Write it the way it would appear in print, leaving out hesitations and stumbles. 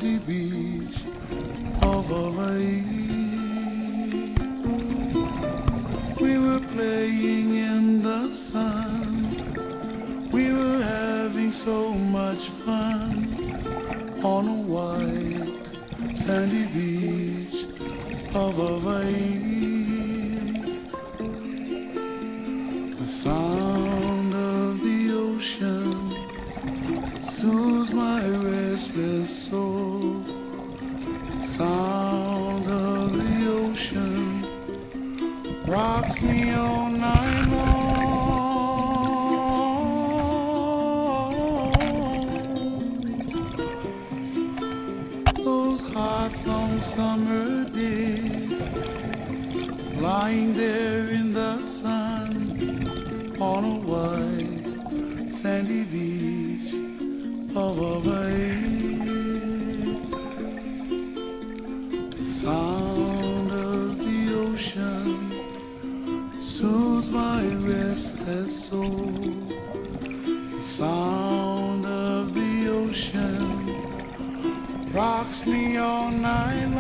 sandy beach of Hawaii. We were playing in the sun, we were having so much fun on a white sandy beach of Hawaii. The sound of the ocean soothes my restless soul. Sound of the ocean rocks me all night long. Those hot, long summer days, lying there in the sun on a white sandy beach of Hawaii. The sound of the ocean soothes my restless soul. The sound of the ocean rocks me all night